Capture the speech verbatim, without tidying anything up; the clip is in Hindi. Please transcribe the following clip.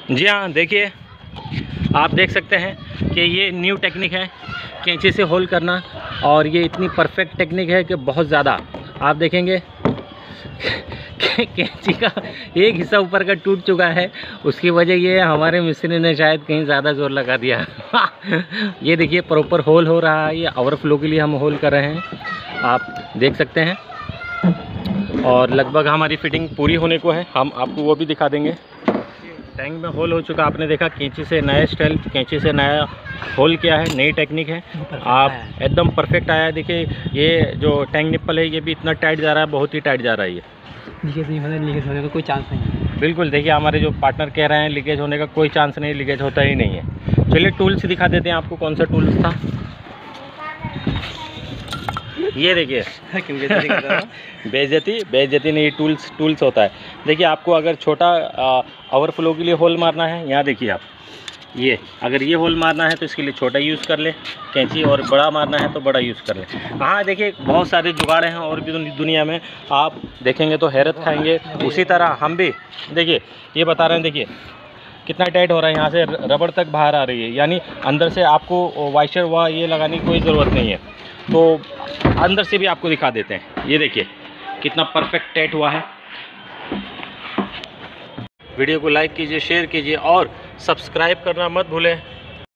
जी हाँ, देखिए आप देख सकते हैं कि ये न्यू टेक्निक है कैंची से होल करना, और ये इतनी परफेक्ट टेक्निक है कि बहुत ज़्यादा आप देखेंगे कैंची का एक हिस्सा ऊपर का टूट चुका है। उसकी वजह ये है हमारे मिस्त्री ने शायद कहीं ज़्यादा जोर लगा दिया। ये देखिए प्रॉपर होल हो रहा है, ये ओवरफ्लो के लिए हम होल कर रहे हैं, आप देख सकते हैं। और लगभग हमारी फिटिंग पूरी होने को है, हम आपको वो भी दिखा देंगे। टैंक में होल हो चुका, आपने देखा कैंची से नया स्टाइल, कैंची से नया होल किया है, नई टेक्निक है, आप एकदम परफेक्ट आया है। देखिए ये जो टैंक निप्पल है ये भी इतना टाइट जा रहा है, बहुत ही टाइट जा रहा है। ये लीकेज नहीं होने लीकेज होने का कोई चांस नहीं है। बिल्कुल, देखिए हमारे जो पार्टनर कह रहे हैं लीकेज होने का कोई चांस नहीं, लीकेज होता ही नहीं है। चलिए टूल्स दिखा देते हैं आपको, कौन सा टूल्स था। ये देखिए बेइज्जती बेइज्जती नहीं, टूल्स टूल्स होता है। देखिए आपको अगर छोटा ओवरफ्लो के लिए होल मारना है, यहाँ देखिए आप, ये अगर ये होल मारना है तो इसके लिए छोटा यूज़ कर ले कैंची, और बड़ा मारना है तो बड़ा यूज़ कर ले। हाँ देखिए बहुत सारे जुगाड़ हैं और भी दुनिया में, आप देखेंगे तो हैरत खाएंगे। उसी तरह हम भी देखिए ये बता रहे हैं, देखिए कितना टाइट हो रहा है, यहाँ से रबड़ तक बाहर आ रही है, यानी अंदर से आपको वाइशर व ये लगाने की कोई ज़रूरत नहीं है। तो अंदर से भी आपको दिखा देते हैं, ये देखिए कितना परफेक्ट टाइट हुआ है। वीडियो को लाइक कीजिए, शेयर कीजिए और सब्सक्राइब करना मत भूलें।